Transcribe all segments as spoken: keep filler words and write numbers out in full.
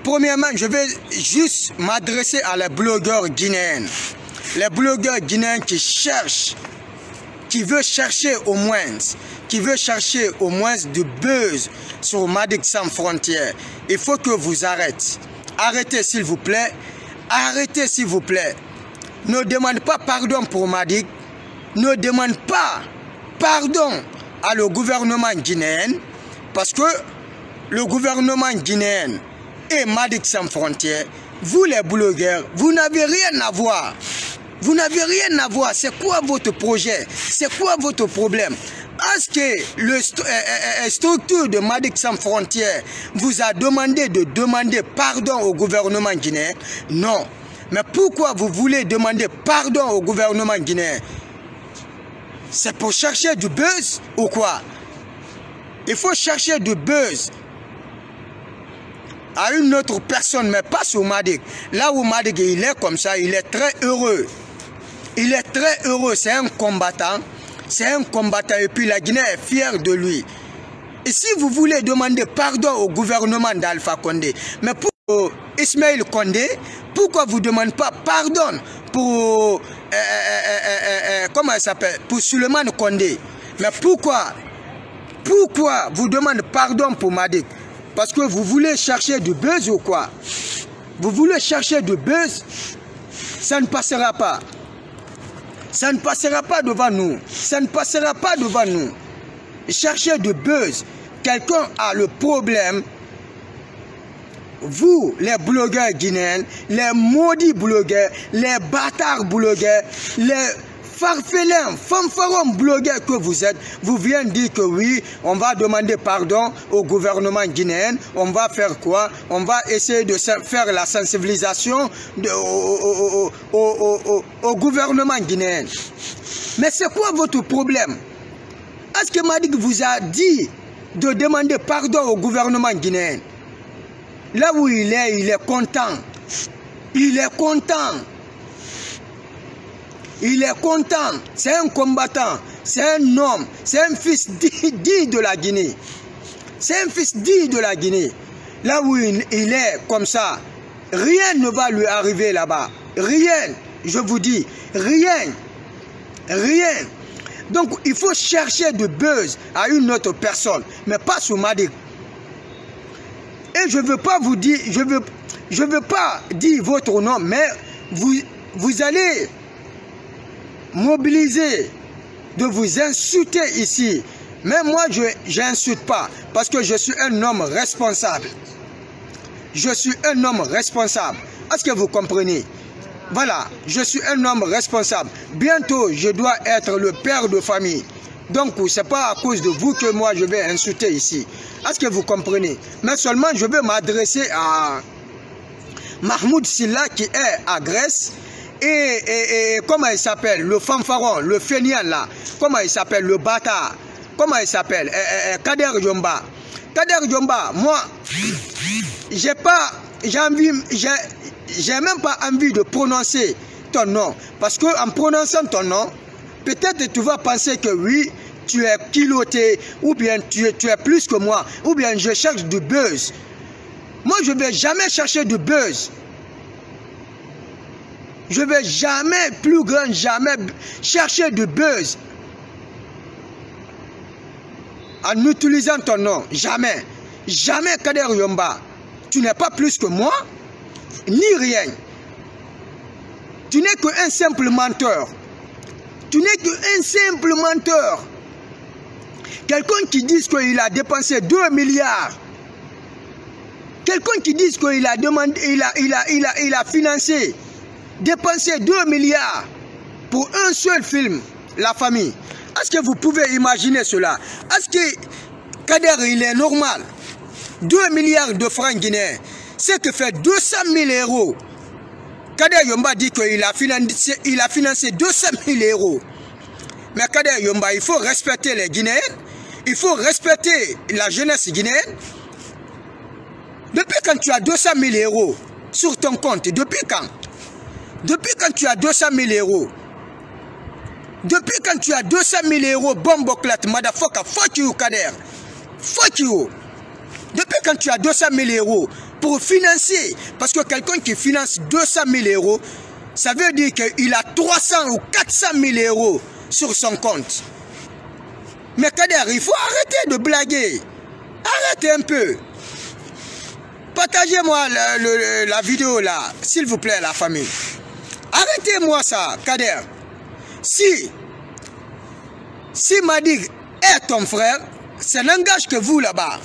premièrement, je vais juste m'adresser à les blogueurs guinéens. Les blogueurs guinéens qui cherchent, qui veulent chercher au moins, qui veut chercher au moins du buzz sur Madick Sans Frontières. Il faut que vous arrêtez. Arrêtez s'il vous plaît. Arrêtez s'il vous plaît. Ne demandez pas pardon pour Madick. Ne demandez pas pardon à le gouvernement guinéen. Parce que le gouvernement guinéen et Madick Sans Frontières, vous les blogueurs, vous n'avez rien à voir. Vous n'avez rien à voir. C'est quoi votre projet? C'est quoi votre problème? Est-ce que la st euh, structure de Madick Sans Frontières vous a demandé de demander pardon au gouvernement guinéen? Non. Mais pourquoi vous voulez demander pardon au gouvernement guinéen? C'est pour chercher du buzz ou quoi? Il faut chercher du buzz à une autre personne, mais pas sur Madick. Là où Madick il est comme ça, il est très heureux. Il est très heureux, c'est un combattant. C'est un combattant et puis la Guinée est fière de lui. Et si vous voulez demander pardon au gouvernement d'Alpha Condé, mais pour Ismaël Condé, pourquoi vous ne demandez pas pardon pour, euh, euh, euh, euh, comment il s'appelle, pour Suleiman Condé? Mais pourquoi, pourquoi vous demandez pardon pour Madick? Parce que vous voulez chercher du buzz ou quoi? Vous voulez chercher du buzz? Ça ne passera pas. Ça ne passera pas devant nous. Ça ne passera pas devant nous. Cherchez du buzz. Quelqu'un a le problème. Vous, les blogueurs guinéens, les maudits blogueurs, les bâtards blogueurs, les farfelins, fanfarons blogueurs que vous êtes, vous venez dire que oui, on va demander pardon au gouvernement guinéen. On va faire quoi? On va essayer de faire la sensibilisation de, au, au, au, au, au, au gouvernement guinéen. Mais c'est quoi votre problème? Est-ce que Madick vous a dit de demander pardon au gouvernement guinéen? Là où il est, il est content. Il est content. Il est content. C'est un combattant. C'est un homme. C'est un fils dit de la Guinée. C'est un fils dit de la Guinée. Là où il est comme ça, rien ne va lui arriver là-bas. Rien. Je vous dis, rien. Rien. Donc il faut chercher du buzz à une autre personne, mais pas sur Madick. Et je ne veux pas vous dire, je veux, je veux pas dire votre nom, mais vous, vous allez mobiliser de vous insulter ici. Mais moi, je n'insulte pas parce que je suis un homme responsable. Je suis un homme responsable. Est-ce que vous comprenez? Voilà, je suis un homme responsable. Bientôt, je dois être le père de famille. Donc, ce n'est pas à cause de vous que moi, je vais insulter ici. Est-ce que vous comprenez? Mais seulement, je vais m'adresser à Mahmoud Silla qui est à Grèce. Et, et, et comment il s'appelle? Le fanfaron, le fainéant là. Comment il s'appelle? Le bâtard. Comment il s'appelle? eh, eh, Kader Djomba. Kader Djomba, moi, j'ai pas, j'ai envie, j'ai même pas envie de prononcer ton nom. Parce qu'en prononçant ton nom, peut-être tu vas penser que oui, tu es kiloté, ou bien tu es, tu es plus que moi, ou bien je cherche du buzz. Moi, je ne vais jamais chercher du buzz. Je ne vais jamais, plus grand, jamais chercher du buzz en utilisant ton nom. Jamais. Jamais, Kader Djomba. Tu n'es pas plus que moi, ni rien. Tu n'es qu'un simple menteur. Tu n'es qu'un simple menteur. Quelqu'un qui dit qu'il a dépensé deux milliards. Quelqu'un qui dit qu'il a demandé, il a, il a, il a, il a financé, dépensé deux milliards pour un seul film, La Famille. Est-ce que vous pouvez imaginer cela? Est-ce que Kader, il est normal? deux milliards de francs guinéens, c'est que fait deux cent mille euros. Kader Djomba dit qu'il a financé, il a financé deux cent mille euros. Mais Kader Djomba, il faut respecter les Guinéens, il faut respecter la jeunesse guinéenne. Depuis quand tu as deux cent mille euros sur ton compte? Depuis quand? Depuis quand tu as deux cent mille euros? Depuis quand tu as deux cent mille euros, bomboclat, motherfucker, fuck you Kader. Fuck you. Depuis quand tu as deux cent mille euros, pour financer. Parce que quelqu'un qui finance deux cent mille euros, ça veut dire qu'il a trois cents ou quatre cent mille euros sur son compte. Mais Kader, il faut arrêter de blaguer. Arrêtez un peu. Partagez-moi la, la, la vidéo là, s'il vous plaît, la famille. Arrêtez-moi ça, Kader. Si, si Madig est ton frère, ça n'engage que vous là-bas.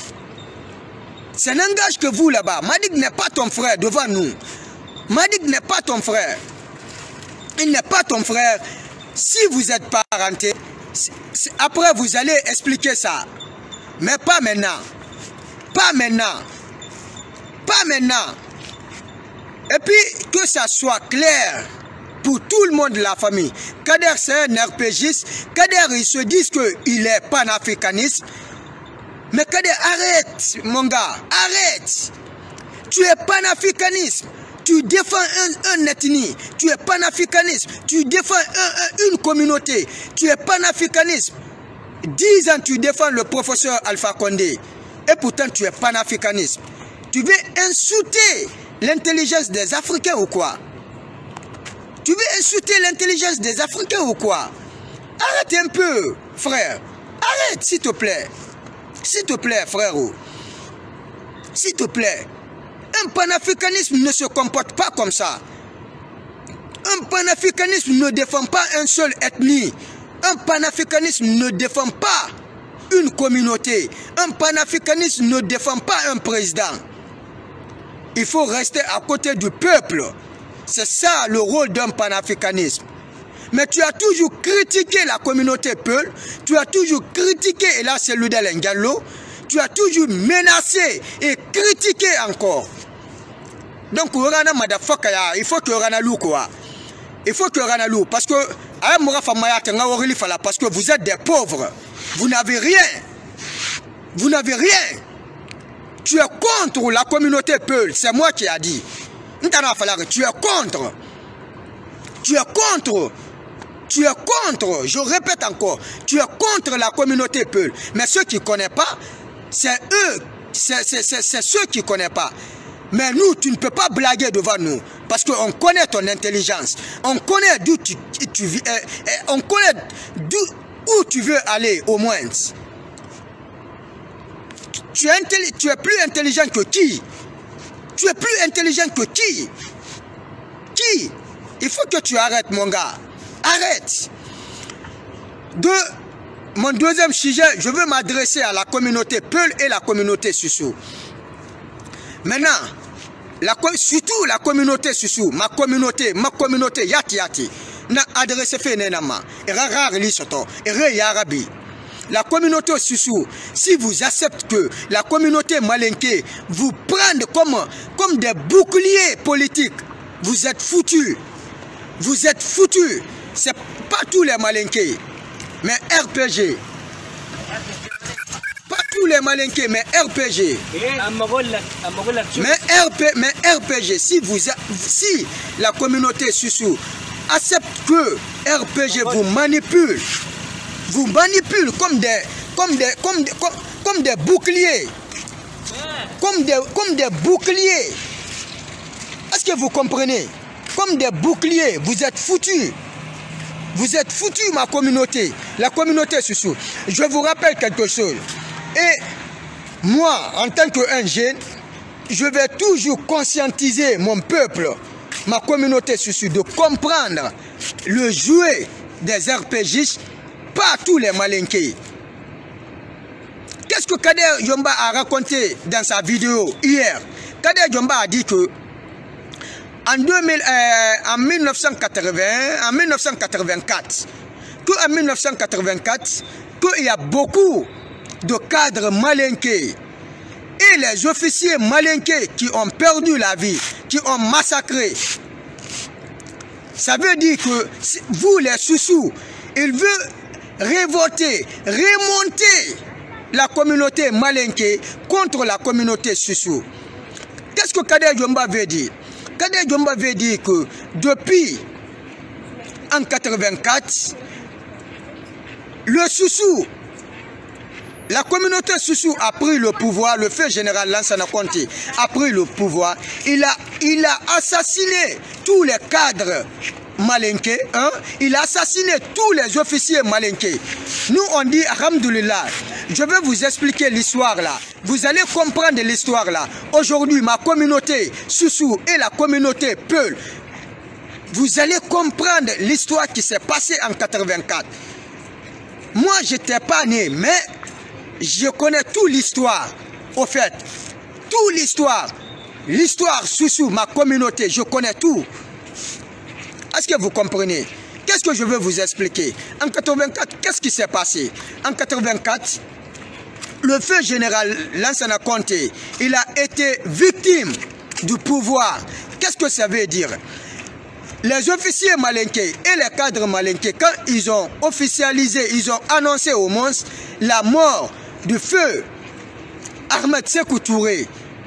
Ça n'engage que vous là-bas. Madig n'est pas ton frère devant nous. Madig n'est pas ton frère. Il n'est pas ton frère. Si vous êtes parenté, après vous allez expliquer ça. Mais pas maintenant. Pas maintenant. Pas maintenant. Et puis que ça soit clair pour tout le monde de la famille. Kader c'est un R P Giste. Kader ils se disent qu'il est panafricaniste. Mais Kader arrête mon gars. Arrête. Tu es panafricaniste. Tu défends un, un ethnie, tu es panafricaniste, tu défends un, un, une communauté, tu es panafricaniste. Dix ans tu défends le professeur Alpha Condé et pourtant tu es panafricaniste. Tu veux insulter l'intelligence des Africains ou quoi? Tu veux insulter l'intelligence des Africains ou quoi? Arrête un peu, frère. Arrête, s'il te plaît. S'il te plaît, frérot. S'il te plaît. Un panafricanisme ne se comporte pas comme ça. Un panafricanisme ne défend pas un seul ethnie. Un panafricanisme ne défend pas une communauté. Un panafricanisme ne défend pas un président. Il faut rester à côté du peuple. C'est ça le rôle d'un panafricanisme. Mais tu as toujours critiqué la communauté Peul. Tu as toujours critiqué Ella Seloudel Ngallo. Tu as toujours menacé et critiqué encore. Donc, il faut que Orana Lou quoi. Il faut que Orana Lou. Parce que, parce que vous êtes des pauvres. Vous n'avez rien. Vous n'avez rien. Tu es contre la communauté Peul. C'est moi qui ai dit. Tu es contre. Tu es contre. Tu es contre. Je répète encore. Tu es contre la communauté Peul. Mais ceux qui ne connaissent pas, c'est eux. C'est ceux qui ne connaissent pas. Mais nous, tu ne peux pas blaguer devant nous. Parce qu'on connaît ton intelligence. On connaît d'où tu, tu vis. Eh, eh, on connaît où tu veux aller, au moins. Tu es, tu es plus intelligent que qui? Tu es plus intelligent que qui? Qui? Il faut que tu arrêtes, mon gars. Arrête. De, mon deuxième sujet, je veux m'adresser à la communauté Peul et la communauté Susu. Maintenant, la, surtout la communauté Susu, ma communauté, ma communauté Yati Yati, n'a adressé fait nenama, et rara lisoto, et re yarabi. La communauté Susu, si vous acceptez que la communauté Malinké vous prenne comme, comme des boucliers politiques, vous êtes foutus. Vous êtes foutus. C'est pas tous les Malinké, mais R P G. Pas tous les Malinké, mais R P G. Mais, R P, mais R P G, si, vous, si la communauté Susu accepte que R P G vous manipule, vous manipule comme des, comme des, comme des, comme, comme des boucliers. Comme des, comme des boucliers. Est-ce que vous comprenez? Comme des boucliers, vous êtes foutus. Vous êtes foutus, ma communauté. La communauté Susu. Je vous rappelle quelque chose. Et moi, en tant qu'un jeune, je vais toujours conscientiser mon peuple, ma communauté Susu, de comprendre le jouet des R P Gistes, pas tous les Malinké. Qu'est-ce que Kader Yomba a raconté dans sa vidéo hier? Kader Yomba a dit que en, deux mille, euh, en mille neuf cent quatre-vingts, en mille neuf cent quatre-vingt-quatre, qu'en mille neuf cent quatre-vingt-quatre, qu'il y a beaucoup de cadres malinqués et les officiers malinqués qui ont perdu la vie, qui ont massacré. Ça veut dire que vous, les Susu, ils veulent révolter, remonter la communauté malinquée contre la communauté Susu. Qu'est-ce que Kader Yomba veut dire? Kader Yomba veut dire que depuis en quatre-vingt-quatre, le Susu, la communauté Soussou a pris le pouvoir, le feu général Lansana Conté a pris le pouvoir, il a, il a assassiné tous les cadres malinqués, hein? Il a assassiné tous les officiers malinqués. Nous on dit alhamdoulilah. Je vais vous expliquer l'histoire là. Vous allez comprendre l'histoire là. Aujourd'hui, ma communauté Soussou et la communauté Peul, vous allez comprendre l'histoire qui s'est passée en quatre-vingt-quatre. Moi, je n'étais pas né, mais je connais toute l'histoire. Au fait, toute l'histoire. L'histoire Soussou, ma communauté, je connais tout. Est-ce que vous comprenez? Qu'est-ce que je veux vous expliquer? En quatre-vingt-quatre, qu'est-ce qui s'est passé? En quatre-vingt-quatre, le feu général Lansana Conté, il a été victime du pouvoir. Qu'est-ce que ça veut dire? Les officiers malinqués et les cadres malinqués, quand ils ont officialisé, ils ont annoncé au monde la mort du feu Ahmed Sékou Touré,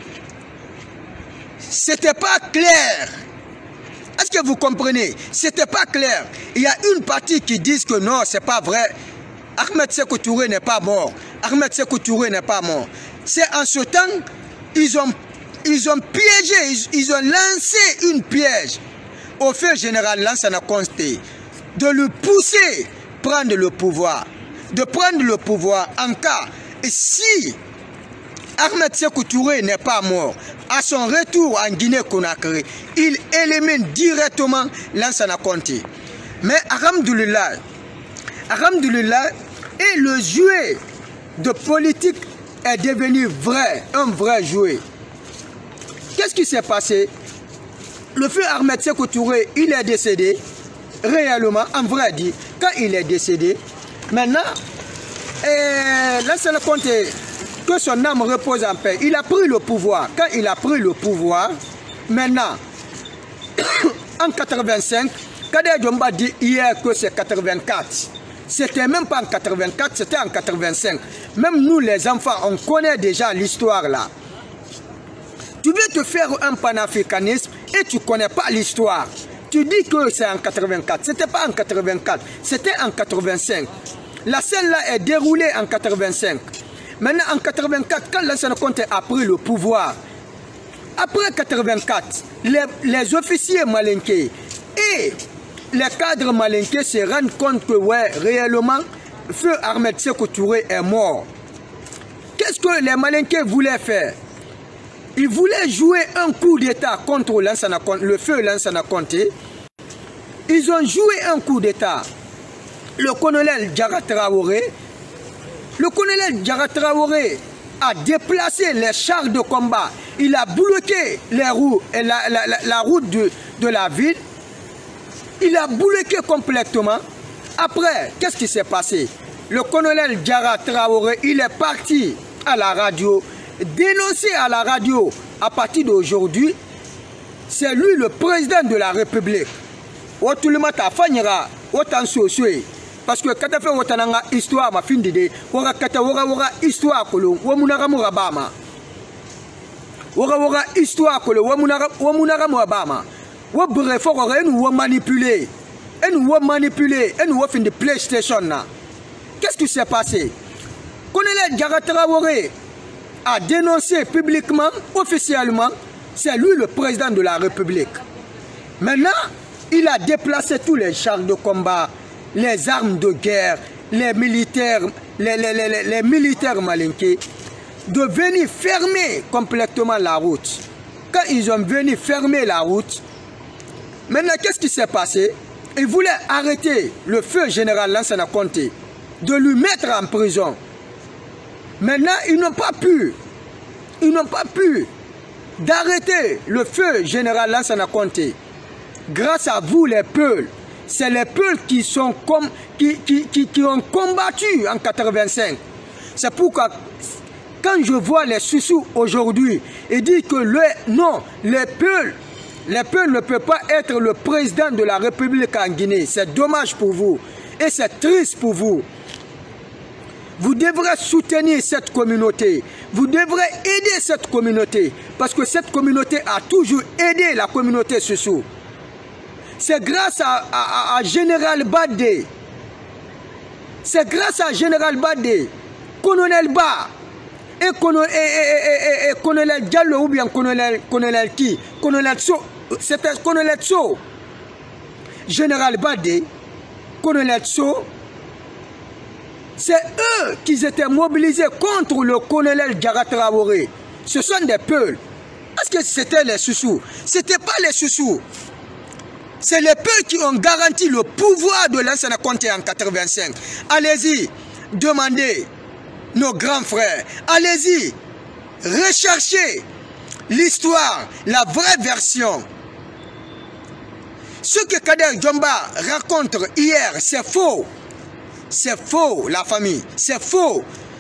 c'était pas clair. Est-ce que vous comprenez? C'était pas clair. Il y a une partie qui dit que non, c'est pas vrai. Ahmed Sékou Touré n'est pas mort. Ahmed Sékou Touré n'est pas mort. C'est en ce temps, ils ont, ils ont piégé, ils, ils ont lancé une piège au feu général Lansana Conté de le pousser prendre le pouvoir. De prendre le pouvoir en cas, et si Ahmed Sékou Touré n'est pas mort, à son retour en Guinée-Conakry, il élimine directement Lansana Conté. Mais alhamdoulilah, alhamdoulilah, et le jouet de politique est devenu vrai, un vrai jouet. Qu'est-ce qui s'est passé? Le feu Ahmed Sékou Touré, il est décédé, réellement, en vrai dit, quand il est décédé, maintenant, Lansana Conté, que son âme repose en paix, il a pris le pouvoir. Quand il a pris le pouvoir, maintenant, en quatre-vingt-cinq, Kader Djomba dit hier que c'est quatre-vingt-quatre. C'était même pas en quatre-vingt-quatre, c'était en quatre-vingt-cinq. Même nous les enfants, on connaît déjà l'histoire là. Tu veux te faire un panafricanisme et tu ne connais pas l'histoire. Tu dis que c'est en quatre-vingt-quatre. Ce n'était pas en quatre-vingt-quatre, c'était en quatre-vingt-cinq. La scène là est déroulée en quatre-vingt-cinq. Maintenant en quatre-vingt-quatre, quand Lansana Conté a pris le pouvoir, après quatre-vingt-quatre, les, les officiers malinqués et les cadres malinqués se rendent compte que ouais, réellement, feu Ahmed Sékou Touré est mort. Qu'est-ce que les malinqués voulaient faire? Ils voulaient jouer un coup d'État contre Lansana Conté, le feu Lansana Conté. Ils ont joué un coup d'État. Le colonel Diarra Traoré, le colonel Diarra Traoré a déplacé les chars de combat. Il a bloqué les roues, la, la, la, la route de, de la ville. Il a bloqué complètement. Après, qu'est-ce qui s'est passé? Le colonel Diarra Traoré, il est parti à la radio, dénoncé à la radio. À partir d'aujourd'hui, c'est lui le président de la République. Parce que quand tu fais une histoire, ma fin d'idée, tu as une histoire, tu as une histoire, tu as une manipuler, tu manipuler, tu de PlayStation. Qu'est-ce qui s'est passé? Colonel Diarra Traoré a dénoncé publiquement, officiellement, c'est lui le président de la République. Maintenant, il a déplacé tous les chars de combat, les armes de guerre, les militaires, les, les, les, les militaires malinqués, de venir fermer complètement la route. Quand ils ont venu fermer la route, maintenant qu'est-ce qui s'est passé? Ils voulaient arrêter le feu général Lansana Conté, de lui mettre en prison. Maintenant, ils n'ont pas pu, ils n'ont pas pu d'arrêter le feu général Lansana Conté. Grâce à vous les Peuls, c'est les Peuls qui, sont comme, qui, qui, qui, qui ont combattu en quatre-vingt-cinq. C'est pourquoi, quand je vois les Soussous aujourd'hui, ils disent que le, non, les Peuls, les Peuls ne peuvent pas être le président de la République en Guinée. C'est dommage pour vous et c'est triste pour vous. Vous devrez soutenir cette communauté. Vous devrez aider cette communauté. Parce que cette communauté a toujours aidé la communauté Soussou. C'est grâce à, à, à Général Badé. C'est grâce à Général Badé colonel Ba et, colonel, et, et, et, et colonel Diallo ou bien colonel, colonel qui colonel So, c'était colonel So, général Badé, colonel So, c'est eux qui étaient mobilisés contre le colonel Diarra Traoré. Ce sont des peuls. Est-ce que c'était les Soussous? Ce n'était pas les Soussous. C'est les peuls qui ont garanti le pouvoir de Lansana Conté en quatre-vingt-cinq. Allez-y, demandez nos grands frères. Allez-y, recherchez l'histoire, la vraie version. Ce que Kader Djomba raconte hier, c'est faux. C'est faux, la famille. C'est faux.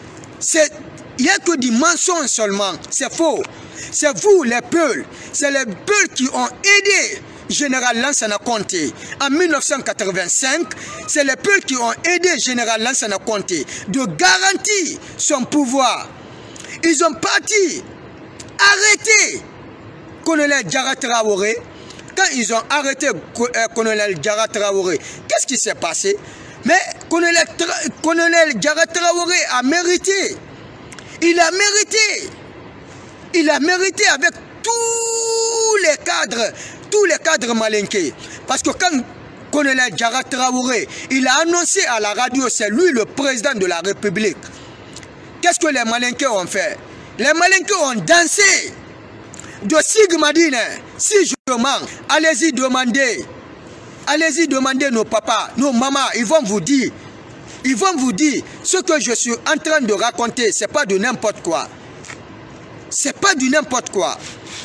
Il n'y a que du mensonge seulement. C'est faux. C'est vous, les Peuls. C'est les Peuls qui ont aidé Général Lansana Conté en mille neuf cent quatre-vingt-cinq. C'est les Peuls qui ont aidé Général Lansana Conté de garantir son pouvoir. Ils ont parti arrêter colonel Diarra Traoré. Quand ils ont arrêté euh, colonel Diarra Traoré, qu'est-ce qui s'est passé? Mais colonel, colonel Diarra Traoré a mérité. Il a mérité. Il a mérité avec tous les cadres, tous les cadres malinqués. Parce que quand colonel Diarra Traoré, il a annoncé à la radio, c'est lui le président de la République. Qu'est-ce que les malinqués ont fait? Les malinqués ont dansé. De Sigmadine, si je mens, allez-y demander. Allez-y demander nos papas, nos mamans, ils vont vous dire. Ils vont vous dire, ce que je suis en train de raconter, ce n'est pas de n'importe quoi. Ce n'est pas du n'importe quoi.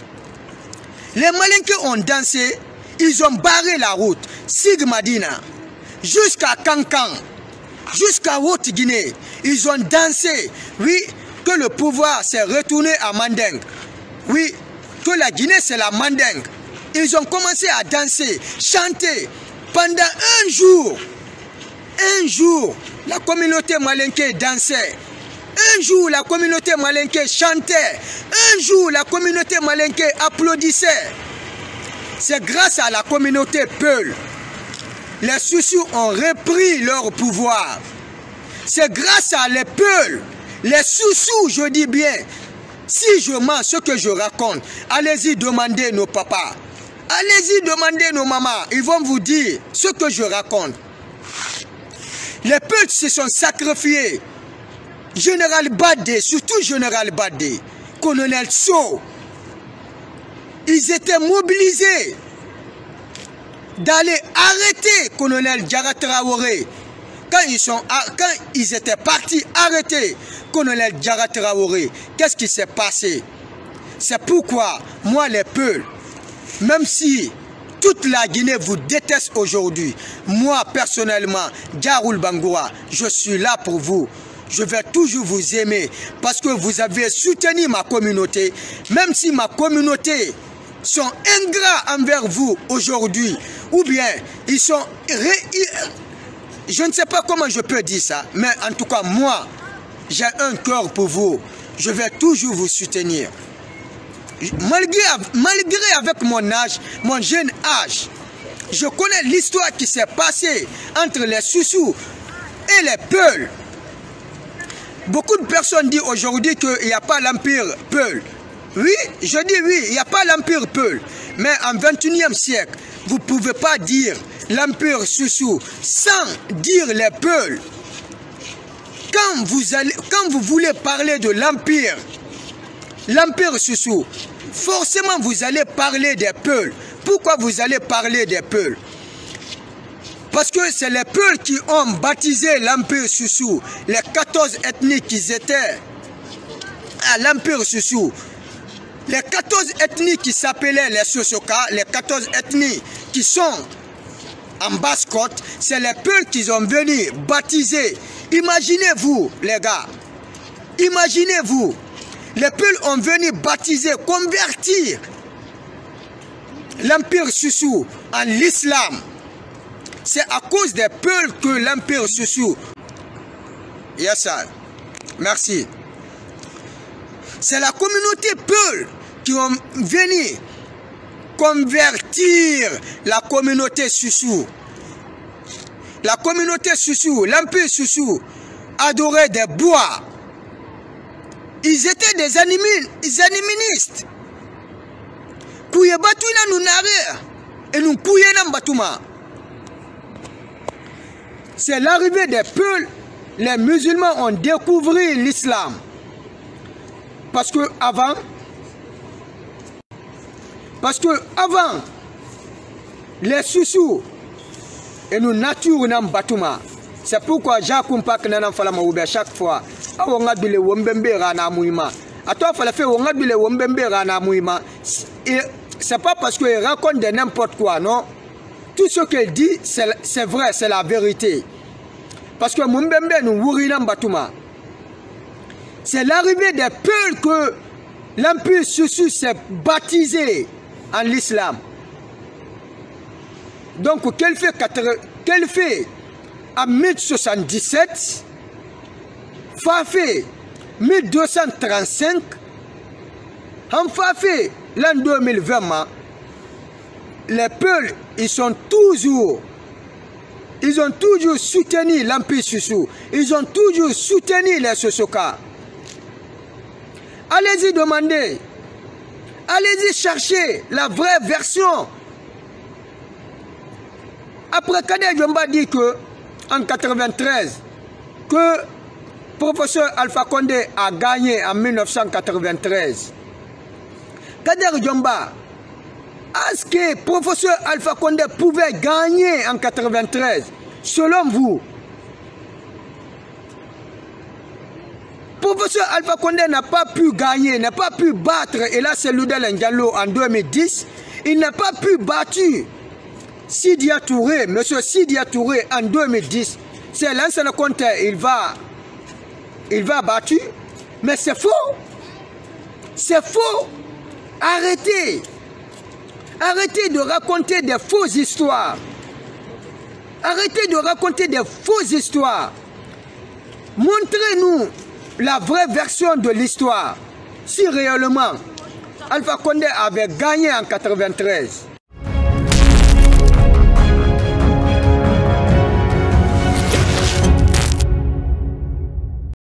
Les Malinqués ont dansé, ils ont barré la route. Sigmadina, jusqu'à Kankan, jusqu'à Haute-Guinée, ils ont dansé. Oui, que le pouvoir s'est retourné à Manding. Oui, que la Guinée c'est la Manding. Ils ont commencé à danser, chanter pendant un jour. Un jour, la communauté malinquée dansait. Un jour, la communauté malinquée chantait. Un jour, la communauté malinquée applaudissait. C'est grâce à la communauté Peul. Les Soussous ont repris leur pouvoir. C'est grâce à les Peuls, les Soussous, je dis bien. Si je mens ce que je raconte, allez-y demander nos papas. Allez-y demander nos mamans. Ils vont vous dire ce que je raconte. Les Peuls se sont sacrifiés. Général Badé, surtout Général Badé, colonel So, ils étaient mobilisés d'aller arrêter colonel Diarra Traoré. Quand ils, sont, quand ils étaient partis arrêter colonel Diarra Traoré, qu'est-ce qui s'est passé? C'est pourquoi, moi les Peuls, même si toute la Guinée vous déteste aujourd'hui, moi personnellement, Diaroul Bangoura, je suis là pour vous. Je vais toujours vous aimer parce que vous avez soutenu ma communauté. Même si ma communauté sont ingrats envers vous aujourd'hui, ou bien ils sont... Ré... Je ne sais pas comment je peux dire ça, mais en tout cas, moi, j'ai un cœur pour vous. Je vais toujours vous soutenir. Malgré, malgré avec mon âge, mon jeune âge, je connais l'histoire qui s'est passée entre les Soussous et les Peuls. Beaucoup de personnes disent aujourd'hui qu'il n'y a pas l'empire Peul. Oui, je dis oui, il n'y a pas l'empire Peul. Mais en vingt et unième siècle, vous ne pouvez pas dire l'empire Soussou sans dire les Peuls. Quand vous, allez, quand vous voulez parler de l'empire, l'empire Soussou, forcément vous allez parler des Peuls. Pourquoi vous allez parler des Peuls? Parce que c'est les Peuls qui ont baptisé l'Empire Soussou, les quatorze ethnies qui étaient à l'Empire Soussou. Les quatorze ethnies qui s'appelaient les Sosoka, les quatorze ethnies qui sont en Basse-Côte, c'est les Peuls qui ont venu baptiser. Imaginez-vous, les gars, imaginez-vous, les Peuls ont venu baptiser, convertir l'Empire Soussou en l'islam. C'est à cause des Peuls que l'Empire Soussou. Yes, sir. Merci. C'est la communauté Peul qui ont venu convertir la communauté Soussou. La communauté Soussou, l'Empire Soussou, adorait des bois. ils étaient des ennemis, des enneministes. Kouye Batuina nous narre et nous kouye nam Batouma. C'est l'arrivée des Peuls. Les musulmans ont découvert l'islam. Parce que avant, parce que avant, les Soussous et nous nature nam Batouma. C'est pourquoi Jacques Kumpak n'en falama oubia chaque fois. Awonga bile wombembe rana mouima. A toi fallait faire wonga bile wombembe rana mouima. C'est pas parce qu'il raconte de n'importe quoi, non. Tout ce qu'il dit, c'est vrai, c'est la vérité. Parce que Mumbembe nous wourinam Batouma. C'est l'arrivée des Peuls que l'Empire Soussou s'est baptisé en l'islam. Donc, qu'elle fait, qu'elle fait en mille soixante-dix-sept, Fafé mille deux cent trente-cinq, en Fafé l'an deux mille vingt, les Peuls, ils sont toujours, ils ont toujours soutenu l'Empire Soussou, ils ont toujours soutenu les Sosoka. Allez-y demander, allez-y chercher la vraie version. Après Kader Djomba dit que en mille neuf cent quatre-vingt-treize, que professeur Alpha Condé a gagné en mille neuf cent quatre-vingt-treize. Kader Djomba, est-ce que professeur Alpha Condé pouvait gagner en mille neuf cent quatre-vingt-treize? Selon vous, professeur Alpha Condé n'a pas pu gagner, n'a pas pu battre, et là c'est Loudel Ndiallo en deux mille dix, il n'a pas pu battre Sidia Touré, monsieur Sidia Touré en deux mille dix. C'est l'ancien compte, il va, il va battu, mais c'est faux. C'est faux. Arrêtez. Arrêtez de raconter des fausses histoires. Arrêtez de raconter des fausses histoires. Montrez-nous la vraie version de l'histoire. Si réellement Alpha Condé avait gagné en mille neuf cent quatre-vingt-treize.